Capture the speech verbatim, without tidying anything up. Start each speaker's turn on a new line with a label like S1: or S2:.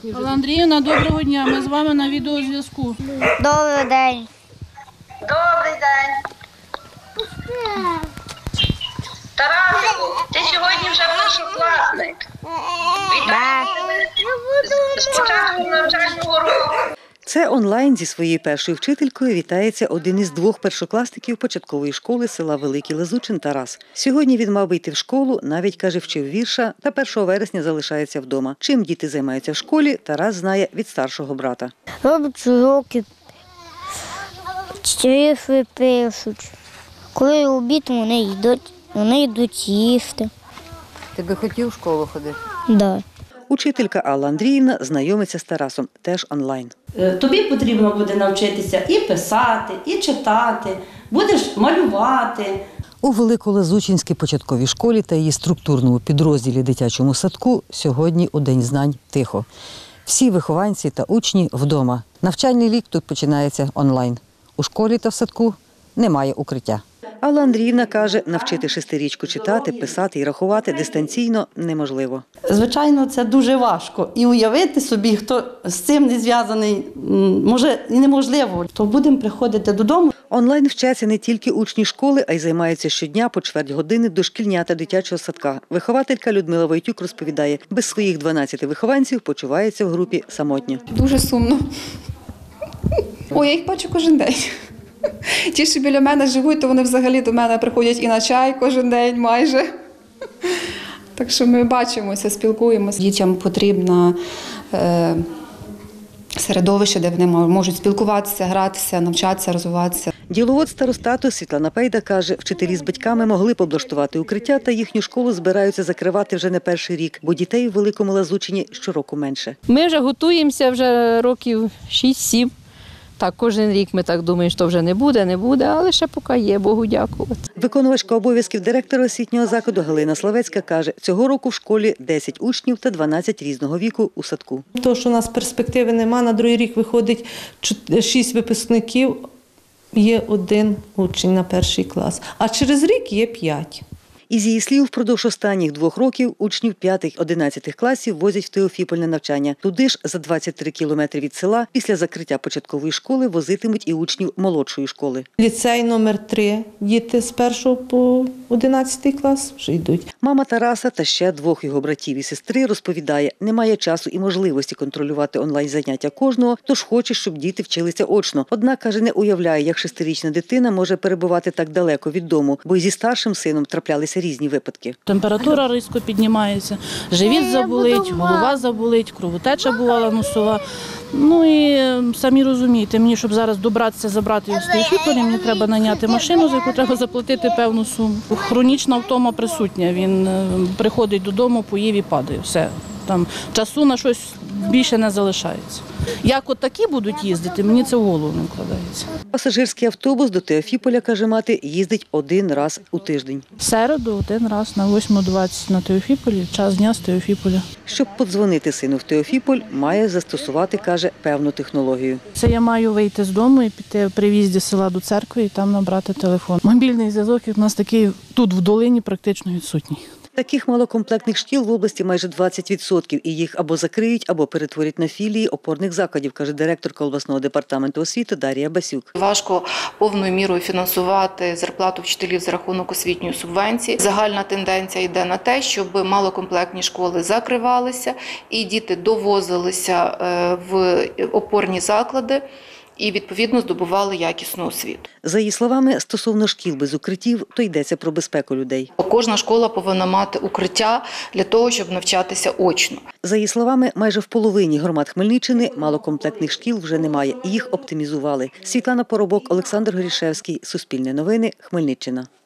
S1: Алла Андріївна, доброго дня. Ми з вами на відеозв'язку.
S2: Добрий день.
S3: Добрий день. Тарасику, ти сьогодні вже першокласник. Вітаю тебе з початком навчального року.
S4: Це онлайн зі своєю першою вчителькою вітається один із двох першокласників початкової школи села Великий Лазучин Тарас. Сьогодні він мав би йти в школу, навіть, каже, вчив вірша, та першого вересня залишається вдома. Чим діти займаються в школі, Тарас знає від старшого брата.
S2: Роблять уроки, цифри пишуть. Коли обід, вони йдуть, вони йдуть їсти.
S5: Ти би хотів в школу ходити?
S2: Да.
S4: Учителька Алла Андріївна знайомиться з Тарасом, теж онлайн.
S6: Тобі потрібно буде навчитися і писати, і читати, будеш малювати.
S4: У Великолазучинській початковій школі та її структурному підрозділі дитячому садку сьогодні у День знань тихо. Всі вихованці та учні вдома. Навчальний рік тут починається онлайн. У школі та в садку немає укриття. Алла Андріївна каже, навчити шестирічку читати, писати і рахувати дистанційно неможливо.
S6: Звичайно, це дуже важко. І уявити собі, хто з цим не зв'язаний, може, і неможливо. То будемо приходити додому.
S4: Онлайн вчаться не тільки учні школи, а й займаються щодня по чверть години дошкільнята дитячого садка. Вихователька Людмила Войтюк розповідає, без своїх дванадцяти вихованців почувається в групі самотньо.
S7: Дуже сумно. Ой, я їх бачу кожен день. Ті, що біля мене живуть, то вони взагалі до мене приходять і на чай кожен день майже. Так що ми бачимося, спілкуємося. Дітям потрібно е, середовище, де вони можуть спілкуватися, гратися, навчатися, розвиватися.
S4: Діловод старостату Світлана Пейда каже, вчителі з батьками могли б облаштувати укриття, та їхню школу збираються закривати вже не перший рік, бо дітей у Великому Лазучині щороку менше.
S5: Ми вже готуємося вже років шість-сім. Так, кожен рік ми так думаємо, що вже не буде, не буде, але ще поки є, Богу дякувати.
S4: Виконувачка обов'язків директора освітнього закладу Галина Славецька каже, цього року в школі десять учнів та дванадцять різного віку у садку.
S8: То, що у нас перспективи нема, на другий рік виходить шість випускників, є один учень на перший клас, а через рік є п'ять.
S4: Із її слів, впродовж останніх двох років учнів п'ятих-одинадцятих класів возять в Теофіполь на навчання. Туди ж за двадцять три кілометри від села після закриття початкової школи возитимуть і учнів молодшої школи.
S8: Ліцей номер три. Діти з першого по одинадцятий клас вже йдуть.
S4: Мама Тараса та ще двох його братів і сестри розповідає, немає часу і можливості контролювати онлайн-заняття кожного, тож хоче, щоб діти вчилися очно. Однак, каже, не уявляє, як шестирічна дитина може перебувати так далеко від дому, бо й зі старшим сином траплялися різні випадки.
S1: Температура різко піднімається, живіт заболить, голова заболить, кровотеча бувала носова. Ну і самі розумієте, мені, щоб зараз добратися, забрати його з Теофіполя, мені треба найняти машину, за яку треба заплатити певну суму. Хронічна втома присутня, він приходить додому, поїв і падає. Все. Там часу на щось більше не залишається. Як от такі будуть їздити, мені це в голову не вкладається.
S4: Пасажирський автобус до Теофіполя, каже мати, їздить один раз у тиждень.
S1: В середу один раз на восьму двадцять на Теофіполі, час дня з Теофіполя.
S4: Щоб подзвонити сину в Теофіполь, має застосувати, каже, певну технологію.
S1: Це я маю вийти з дому і піти при в'їзді з села до церкви і там набрати телефон. Мобільний зв'язок у нас такий тут в долині практично відсутній.
S4: Таких малокомплектних шкіл в області майже двадцять відсотків, і їх або закриють, або перетворять на філії опорних закладів, каже директорка обласного департаменту освіти Дар'я Басюк.
S9: Важко повною мірою фінансувати зарплату вчителів за рахунок освітньої субвенції. Загальна тенденція йде на те, щоб малокомплектні школи закривалися і діти довозилися в опорні заклади і, відповідно, здобували якісну освіту.
S4: За її словами, стосовно шкіл без укриттів, то йдеться про безпеку людей.
S9: Кожна школа повинна мати укриття для того, щоб навчатися очно.
S4: За її словами, майже в половині громад Хмельниччини малокомплектних шкіл вже немає, і їх оптимізували. Світлана Поробок, Олександр Горішевський, Суспільне новини, Хмельниччина.